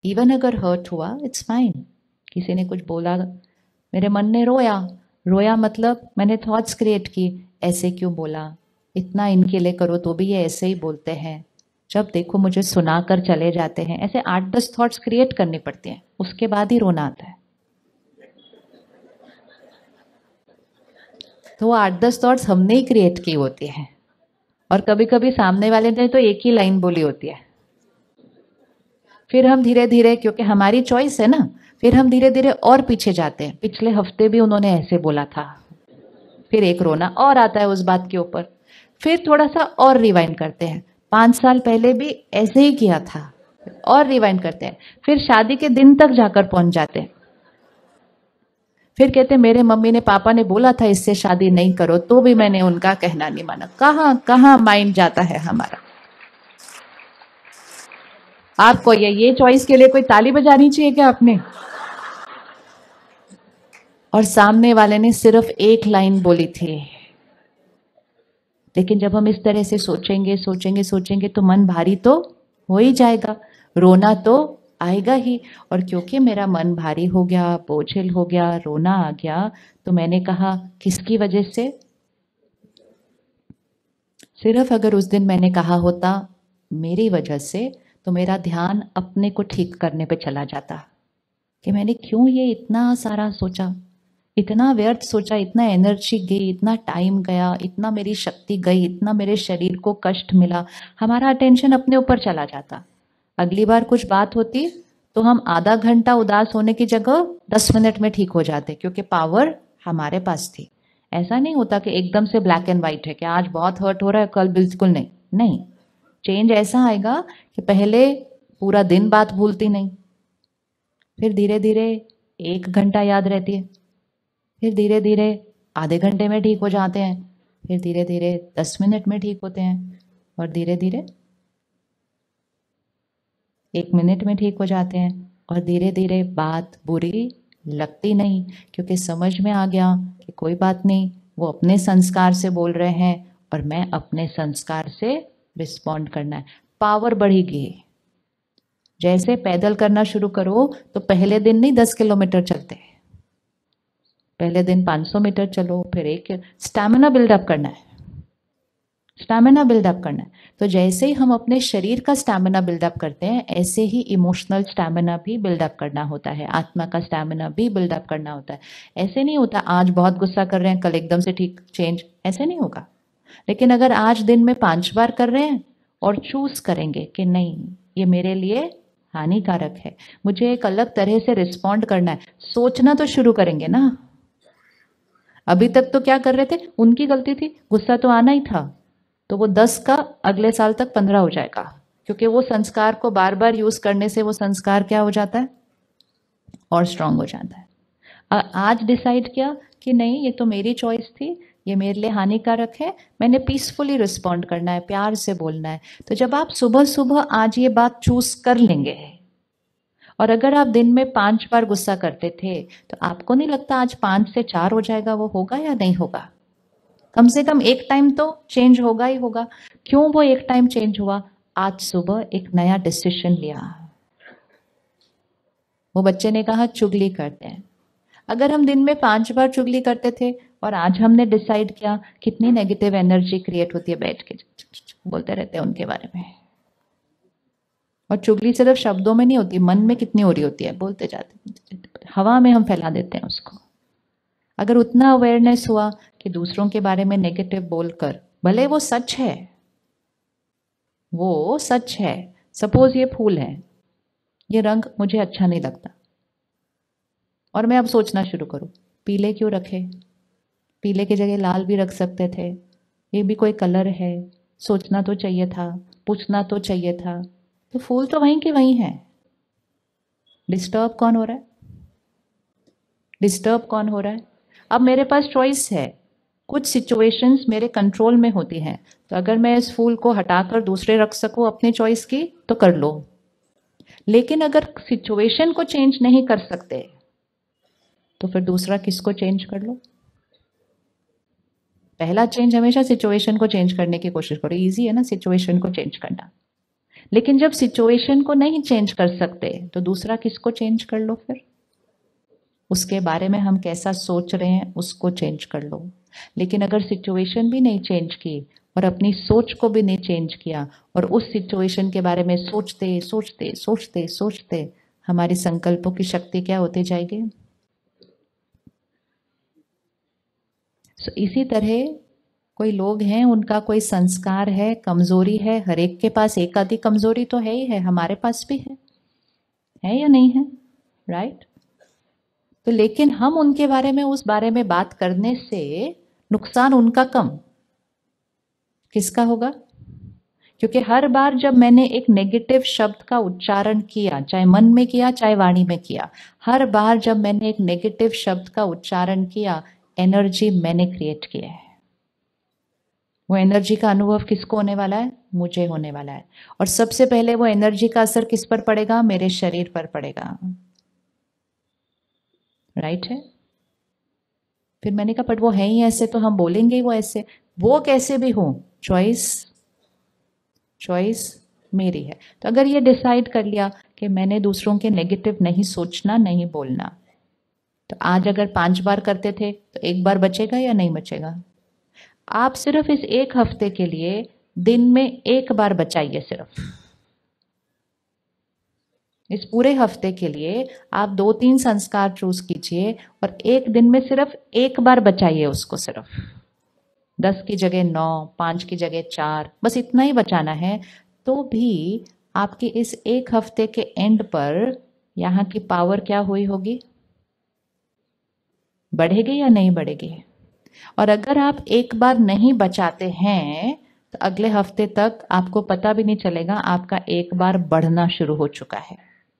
Even अगर hurt हुआ, it's fine. किसी ने कुछ बोला, मेरे मन ने रोया, रोया मतलब मैंने थॉट्स क्रिएट की, ऐसे क्यों बोला, इतना इनके लिए करो तो भी ये ऐसे ही बोलते हैं, जब देखो मुझे सुनाकर चले जाते हैं। ऐसे 8-10 थॉट्स क्रिएट करनी पड़ती हैं, उसके बाद ही रोना आता है। तो वो 8-10 थॉट्स हमने ही क्रिएट की होती हैं, और कभी कभी सामने वाले ने तो एक ही लाइन बोली होती है। फिर हम धीरे धीरे, क्योंकि हमारी चॉइस है ना, फिर हम धीरे धीरे और पीछे जाते हैं, पिछले हफ्ते भी उन्होंने ऐसे बोला था, फिर एक रोना और आता है उस बात के ऊपर। फिर थोड़ा सा और रिवाइंड करते हैं, 5 साल पहले भी ऐसे ही किया था, और रिवाइंड करते हैं, फिर शादी के दिन तक जाकर पहुंच जाते हैं। फिर कहते मेरे मम्मी ने पापा ने बोला था इससे शादी नहीं करो, तो भी मैंने उनका कहना नहीं माना। कहाँ कहाँ माइंड जाता है हमारा। आपको ये चॉइस के लिए कोई ताली बजानी चाहिए क्या आपने? और सामने वाले ने सिर्फ एक लाइन बोली थी। लेकिन जब हम इस तरह से सोचेंगे सोचेंगे सोचेंगे तो मन भारी तो हो ही जाएगा, रोना तो आएगा ही। और क्योंकि मेरा मन भारी हो गया, बोझिल हो गया, रोना आ गया, तो मैंने कहा किसकी वजह से? सिर्फ अगर उस दिन मैंने कहा होता मेरी वजह से, तो मेरा ध्यान अपने को ठीक करने पे चला जाता कि मैंने क्यों ये इतना सारा सोचा, इतना व्यर्थ सोचा, इतना एनर्जी गई, इतना टाइम गया, इतना मेरी शक्ति गई, इतना मेरे शरीर को कष्ट मिला। हमारा अटेंशन अपने ऊपर चला जाता। अगली बार कुछ बात होती तो हम आधा घंटा उदास होने की जगह 10 मिनट में ठीक हो जाते, क्योंकि पावर हमारे पास थी। ऐसा नहीं होता कि एकदम से ब्लैक एंड व्हाइट है कि आज बहुत हर्ट हो रहा है, कल बिल्कुल नहीं। नहीं, चेंज ऐसा आएगा कि पहले पूरा दिन बात भूलती नहीं, फिर धीरे धीरे 1 घंटा याद रहती है, फिर धीरे धीरे आधे घंटे में ठीक हो जाते हैं, फिर धीरे धीरे 10 मिनट में ठीक होते हैं, और धीरे धीरे 1 मिनट में ठीक हो जाते हैं। और धीरे धीरे बात बुरी लगती नहीं, क्योंकि समझ में आ गया कि कोई बात नहीं, वो अपने संस्कार से बोल रहे हैं और मैं अपने संस्कार से रिस्पॉन्ड करना है। पावर बढ़ेगी। जैसे पैदल करना शुरू करो तो पहले दिन नहीं 10 किलोमीटर चलते, पहले दिन 500 मीटर चलो, फिर एक स्टैमिना बिल्डअप करना है, स्टैमिना बिल्डअप करना है। तो जैसे ही हम अपने शरीर का स्टैमिना बिल्डअप करते हैं, ऐसे ही इमोशनल स्टैमिना भी बिल्डअप करना होता है, आत्मा का स्टैमिना भी बिल्डअप करना होता है। ऐसे नहीं होता आज बहुत गुस्सा कर रहे हैं कल एकदम से ठीक चेंज, ऐसे नहीं होगा। लेकिन अगर आज दिन में 5 बार कर रहे हैं और चूज करेंगे कि नहीं ये मेरे लिए हानिकारक है, मुझे एक अलग तरह से रिस्पॉन्ड करना है, सोचना तो शुरू करेंगे ना। अभी तक तो क्या कर रहे थे, उनकी गलती थी, गुस्सा तो आना ही था, तो वो 10 का अगले साल तक 15 हो जाएगा, क्योंकि वो संस्कार को बार बार यूज करने से वो संस्कार क्या हो जाता है, और स्ट्रांग हो जाता है। आज डिसाइड किया कि नहीं ये तो मेरी चॉइस थी, ये मेरे लिए हानिकारक है, मैंने पीसफुली रिस्पॉन्ड करना है, प्यार से बोलना है। तो जब आप सुबह सुबह आज ये बात चूज कर लेंगे, और अगर आप दिन में 5 बार गुस्सा करते थे, तो आपको नहीं लगता आज 5 से 4 हो जाएगा, वो होगा या नहीं होगा? कम से कम एक टाइम तो चेंज होगा ही होगा। क्यों वो एक टाइम चेंज हुआ? आज सुबह एक नया डिसीजन लिया। वो बच्चे ने कहा चुगली करते हैं। अगर हम दिन में 5 बार चुगली करते थे और आज हमने डिसाइड किया, कितनी नेगेटिव एनर्जी क्रिएट होती है, बैठ के बोलते रहते हैं उनके बारे में। और चुगली सिर्फ शब्दों में नहीं होती, मन में कितनी हो रही होती है, बोलते जाते, हवा में हम फैला देते हैं उसको। अगर उतना अवेयरनेस हुआ कि दूसरों के बारे में नेगेटिव बोलकर, भले वो सच है, वो सच है, सपोज ये फूल है, ये रंग मुझे अच्छा नहीं लगता, और मैं अब सोचना शुरू करूं पीले क्यों रखे, पीले की जगह लाल भी रख सकते थे, ये भी कोई कलर है, सोचना तो चाहिए था, पूछना तो चाहिए था। तो फूल तो वहीं के वहीं है। डिस्टर्ब कौन हो रहा है? डिस्टर्ब कौन हो रहा है? अब मेरे पास चॉइस है, कुछ सिचुएशंस मेरे कंट्रोल में होती हैं, तो अगर मैं इस फूल को हटाकर दूसरे रख सकूं अपनी चॉइस की, तो कर लो। लेकिन अगर सिचुएशन को चेंज नहीं कर सकते, तो फिर दूसरा किसको चेंज कर लो? पहला चेंज हमेशा सिचुएशन को चेंज करने की कोशिश करो, इजी है ना सिचुएशन को चेंज करना। लेकिन जब सिचुएशन को नहीं चेंज कर सकते तो दूसरा किसको चेंज कर लो, फिर उसके बारे में हम कैसा सोच रहे हैं उसको चेंज कर लो। लेकिन अगर सिचुएशन भी नहीं चेंज की और अपनी सोच को भी नहीं चेंज किया और उस सिचुएशन के बारे में सोचते सोचते सोचते सोचते हमारी संकल्पों की शक्ति क्या होती जाएगी। इसी तरह कोई लोग हैं, उनका कोई संस्कार है, कमजोरी है, हर एक के पास एक आधी कमजोरी तो है ही है, हमारे पास भी है या नहीं है, राइट? तो लेकिन हम उनके बारे में उस बारे में बात करने से नुकसान उनका कम, किसका होगा? क्योंकि हर बार जब मैंने एक नेगेटिव शब्द का उच्चारण किया, चाहे मन में किया चाहे वाणी में किया, हर बार जब मैंने एक नेगेटिव शब्द का उच्चारण किया, एनर्जी मैंने क्रिएट किया है। वो एनर्जी का अनुभव किसको होने वाला है? मुझे होने वाला है। और सबसे पहले वो एनर्जी का असर किस पर पड़ेगा? मेरे शरीर पर पड़ेगा, राइट है? फिर मैंने कहा बट वो है ही ऐसे, तो हम बोलेंगे ही वो ऐसे। वो कैसे भी हो, चॉइस मेरी है। तो अगर ये डिसाइड कर लिया कि मैंने दूसरों के नेगेटिव नहीं सोचना, नहीं बोलना, तो आज अगर 5 बार करते थे तो 1 बार बचेगा या नहीं बचेगा? आप सिर्फ इस 1 हफ्ते के लिए दिन में 1 बार बचाइए। सिर्फ इस पूरे हफ्ते के लिए आप 2-3 संस्कार चूज कीजिए और एक दिन में सिर्फ 1 बार बचाइए उसको। सिर्फ 10 की जगह 9, 5 की जगह 4, बस इतना ही बचाना है। तो भी आपकी इस 1 हफ्ते के एंड पर यहाँ की पावर क्या हुई होगी? बढ़ेगी या नहीं बढ़ेगी? और अगर आप 1 बार नहीं बचाते हैं तो अगले हफ्ते तक आपको पता भी नहीं चलेगा आपका 1 बार बढ़ना शुरू हो चुका है,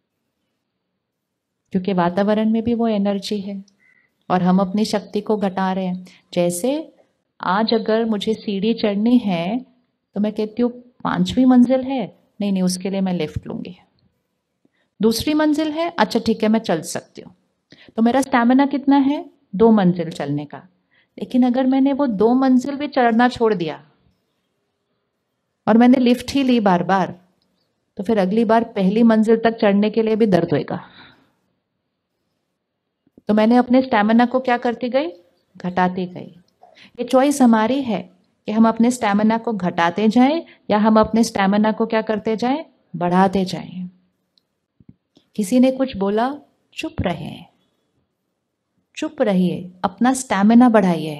क्योंकि वातावरण में भी वो एनर्जी है और हम अपनी शक्ति को घटा रहे हैं। जैसे आज अगर मुझे सीढ़ी चढ़नी है तो मैं कहती हूँ 5वीं मंजिल है, नहीं नहीं उसके लिए मैं लिफ्ट लूंगी। दूसरी मंजिल है, अच्छा ठीक है मैं चल सकती हूँ। तो मेरा स्टैमिना कितना है? 2 मंजिल चलने का। लेकिन अगर मैंने वो 2 मंजिल भी चढ़ना छोड़ दिया और मैंने लिफ्ट ही ली बार बार, तो फिर अगली बार पहली मंजिल तक चढ़ने के लिए भी दर्द होएगा। तो मैंने अपने स्टैमिना को क्या करती गई? घटाती गई। ये चॉइस हमारी है कि हम अपने स्टैमिना को घटाते जाएं या हम अपने स्टैमिना को क्या करते जाएं? बढ़ाते जाएं। किसी ने कुछ बोला, चुप रहे, चुप रहिए, अपना स्टैमिना बढ़ाइए।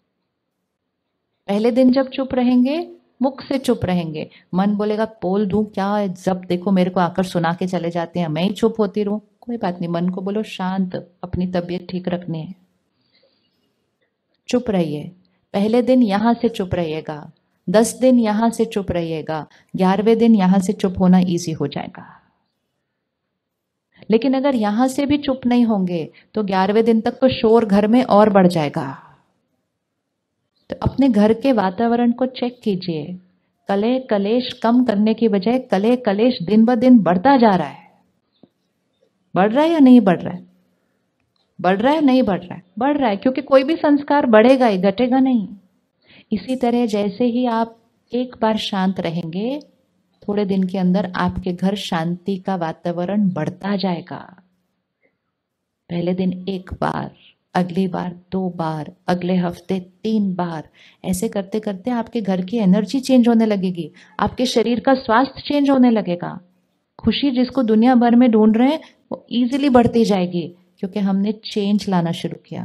पहले दिन जब चुप रहेंगे, मुख से चुप रहेंगे, मन बोलेगा बोल दूं क्या, जब देखो मेरे को आकर सुना के चले जाते हैं, मैं ही चुप होती रहूं। कोई बात नहीं, मन को बोलो शांत, अपनी तबीयत ठीक रखनी है, चुप रहिए। पहले दिन यहां से चुप रहिएगा, 10 दिन यहां से चुप रहिएगा, 11वें दिन यहां से चुप होना इजी हो जाएगा। लेकिन अगर यहां से भी चुप नहीं होंगे तो 11वें दिन तक तो शोर घर में और बढ़ जाएगा। तो अपने घर के वातावरण को चेक कीजिए। कले कलेश कम करने की बजाय कले कलेश दिन ब दिन बढ़ता जा रहा है। बढ़ रहा है या नहीं बढ़ रहा है? बढ़ रहा है नहीं बढ़ रहा है? बढ़ रहा है, क्योंकि कोई भी संस्कार बढ़ेगा ही, घटेगा नहीं। इसी तरह जैसे ही आप 1 बार शांत रहेंगे, थोड़े दिन के अंदर आपके घर शांति का वातावरण बढ़ता जाएगा। पहले दिन 1 बार, अगली बार 2 बार, अगले हफ्ते 3 बार, ऐसे करते करते आपके घर की एनर्जी चेंज होने लगेगी, आपके शरीर का स्वास्थ्य चेंज होने लगेगा। खुशी जिसको दुनिया भर में ढूंढ रहे हैं वो इजीली बढ़ती जाएगी, क्योंकि हमने चेंज लाना शुरू किया।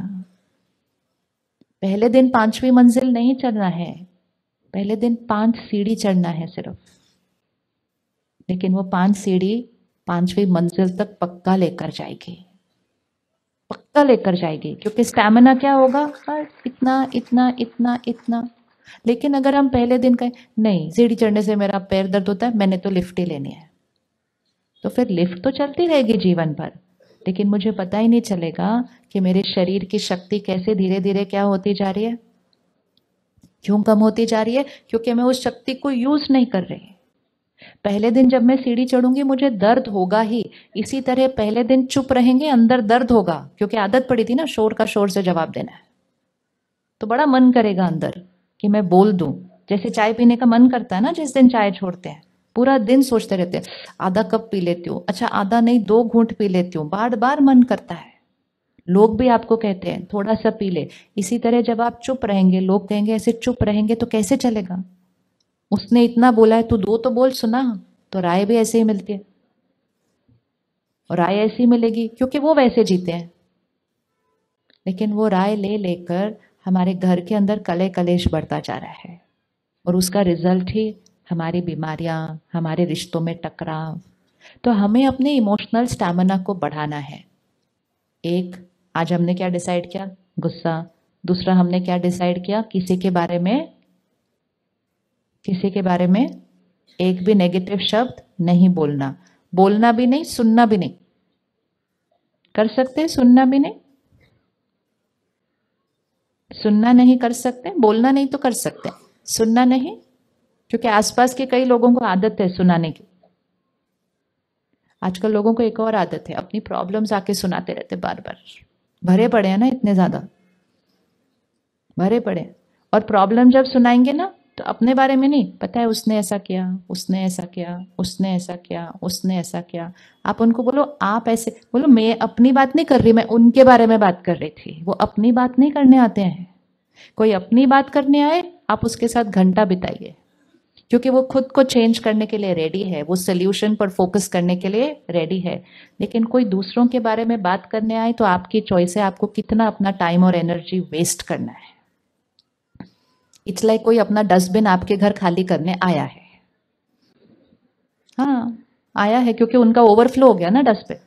पहले दिन 5वीं मंजिल नहीं चढ़ना है, पहले दिन 5 सीढ़ी चढ़ना है सिर्फ। लेकिन वो 5 सीढ़ी 5वीं मंजिल तक पक्का लेकर जाएगी, पक्का लेकर जाएगी, क्योंकि स्टैमिना क्या होगा? बस इतना इतना इतना इतना। लेकिन अगर हम पहले दिन कहें नहीं सीढ़ी चढ़ने से मेरा पैर दर्द होता है, मैंने तो लिफ्ट ही लेनी है, तो फिर लिफ्ट तो चलती रहेगी जीवन भर, लेकिन मुझे पता ही नहीं चलेगा कि मेरे शरीर की शक्ति कैसे धीरे धीरे क्या होती जा रही है, क्यों कम होती जा रही है? क्योंकि मैं उस शक्ति को यूज नहीं कर रही। पहले दिन जब मैं सीढ़ी चढ़ूंगी मुझे दर्द होगा ही, इसी तरह पहले दिन चुप रहेंगे, अंदर दर्द होगा, क्योंकि आदत पड़ी थी ना शोर का शोर से जवाब देना है। तो बड़ा मन करेगा अंदर कि मैं बोल दूं, जैसे चाय पीने का मन करता है ना जिस दिन चाय छोड़ते हैं, पूरा दिन सोचते रहते हैं आधा कप पी लेती हूँ, अच्छा आधा नहीं 2 घूंट पी लेती हूँ, बार बार मन करता है। लोग भी आपको कहते हैं थोड़ा सा पी ले। इसी तरह जब आप चुप रहेंगे, लोग कहेंगे ऐसे चुप रहेंगे तो कैसे चलेगा, उसने इतना बोला है तू 2 तो बोल सुना। तो राय भी ऐसे ही मिलती है, और राय ऐसी मिलेगी क्योंकि वो वैसे जीते हैं। लेकिन वो राय ले लेकर हमारे घर के अंदर कले कलेश बढ़ता जा रहा है, और उसका रिजल्ट ही हमारी बीमारियां, हमारे रिश्तों में टकराव। तो हमें अपने इमोशनल स्टैमिना को बढ़ाना है। एक, आज हमने क्या डिसाइड किया, गुस्सा। दूसरा हमने क्या डिसाइड किया, किसी के बारे में एक भी नेगेटिव शब्द नहीं बोलना। बोलना भी नहीं, सुनना भी नहीं। कर सकते, सुनना भी नहीं, सुनना नहीं कर सकते, बोलना नहीं तो कर सकते, सुनना नहीं, क्योंकि आसपास के कई लोगों को आदत है सुनाने की। आजकल लोगों को एक और आदत है, अपनी प्रॉब्लम्स आके सुनाते रहते बार बार। भरे पड़े हैं ना, इतने ज्यादा भरे पड़े। और प्रॉब्लम जब सुनाएंगे ना तो अपने बारे में नहीं, पता है उसने ऐसा किया, उसने ऐसा किया, उसने ऐसा किया, उसने ऐसा किया। आप उनको बोलो, आप ऐसे बोलो, मैं अपनी बात नहीं कर रही, मैं उनके बारे में बात कर रही थी। वो अपनी बात नहीं करने आते हैं। कोई अपनी बात करने आए, आप उसके साथ घंटा बिताइए, क्योंकि वो खुद को चेंज करने के लिए रेडी है, वो सोल्यूशन पर फोकस करने के लिए रेडी है। लेकिन कोई दूसरों के बारे में बात करने आए तो आपकी चॉइस है, आपको कितना अपना टाइम और एनर्जी वेस्ट करना है। इट्स लाइक कोई अपना डस्टबिन आपके घर खाली करने आया है। हाँ, आया है क्योंकि उनका ओवरफ्लो हो गया ना डस्टबिन।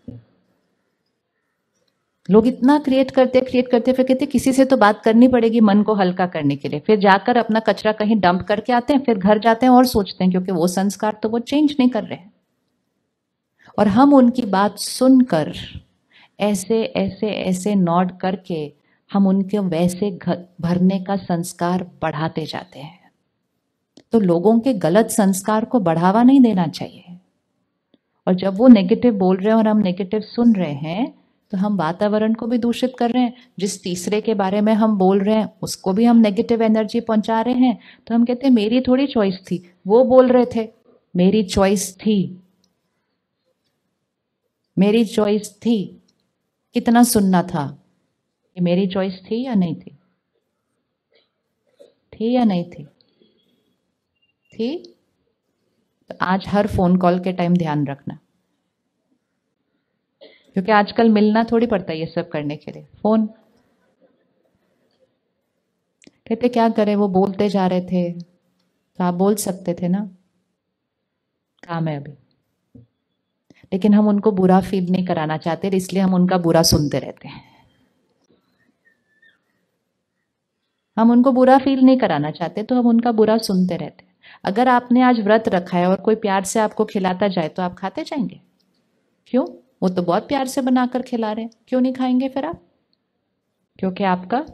लोग इतना क्रिएट करते फिर कहते किसी से तो बात करनी पड़ेगी मन को हल्का करने के लिए। फिर जाकर अपना कचरा कहीं डंप करके आते हैं, फिर घर जाते हैं और सोचते हैं, क्योंकि वो संस्कार तो वो चेंज नहीं कर रहे हैं। और हम उनकी बात सुनकर ऐसे ऐसे ऐसे नॉड करके हम उनके वैसे भरने का संस्कार बढ़ाते जाते हैं। तो लोगों के गलत संस्कार को बढ़ावा नहीं देना चाहिए। और जब वो नेगेटिव बोल रहे हैं और हम नेगेटिव सुन रहे हैं, तो हम वातावरण को भी दूषित कर रहे हैं। जिस तीसरे के बारे में हम बोल रहे हैं उसको भी हम नेगेटिव एनर्जी पहुंचा रहे हैं। तो हम कहते हैं मेरी थोड़ी चॉइस थी, वो बोल रहे थे, मेरी चॉइस थी, मेरी चॉइस थी। कितना सुनना था, ये मेरी चॉइस थी या नहीं थी, थी या नहीं थी, थी। तो आज हर फोन कॉल के टाइम ध्यान रखना, क्योंकि आजकल मिलना थोड़ी पड़ता है ये सब करने के लिए। फोन कहते क्या करें, वो बोलते जा रहे थे तो आप बोल सकते थे ना, काम है अभी। लेकिन हम उनको बुरा फील नहीं कराना चाहते, इसलिए हम उनका बुरा सुनते रहते हैं। हम उनको बुरा फील नहीं कराना चाहते तो हम उनका बुरा सुनते रहते हैं। अगर आपने आज व्रत रखा है और कोई प्यार से आपको खिलाता जाए तो आप खाते जाएंगे? क्यों? वो तो बहुत प्यार से बनाकर खिला रहे हैं, क्यों नहीं खाएंगे फिर आप? क्योंकि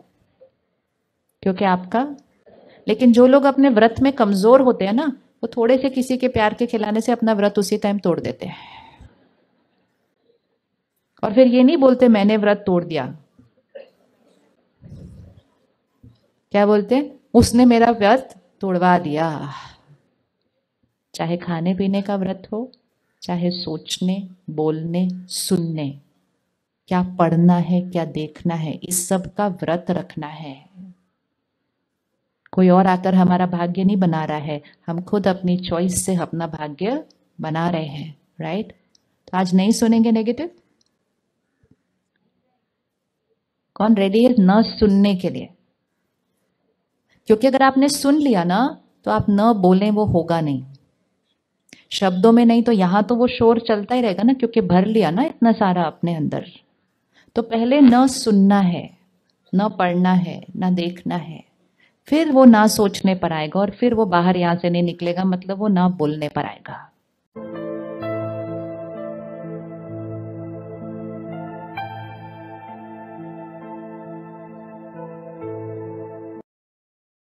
आपका। लेकिन जो लोग अपने व्रत में कमजोर होते हैं ना, वो थोड़े से किसी के प्यार के खिलाने से अपना व्रत उसी टाइम तोड़ देते हैं। और फिर ये नहीं बोलते मैंने व्रत तोड़ दिया, क्या बोलते? उसने मेरा व्रत तोड़वा दिया। चाहे खाने पीने का व्रत हो, चाहे सोचने, बोलने, सुनने, क्या पढ़ना है, क्या देखना है, इस सब का व्रत रखना है। कोई और आकर हमारा भाग्य नहीं बना रहा है, हम खुद अपनी चॉइस से अपना भाग्य बना रहे हैं। राइट? तो आज नहीं सुनेंगे नेगेटिव। कौन रेडी है न सुनने के लिए? क्योंकि अगर आपने सुन लिया ना तो आप न बोलें वो होगा नहीं। शब्दों में नहीं तो यहां तो वो शोर चलता ही रहेगा ना, क्योंकि भर लिया ना इतना सारा अपने अंदर। तो पहले न सुनना है, न पढ़ना है, न देखना है, फिर वो ना सोचने पर आएगा, और फिर वो बाहर यहां से नहीं निकलेगा, मतलब वो ना बोलने पर आएगा।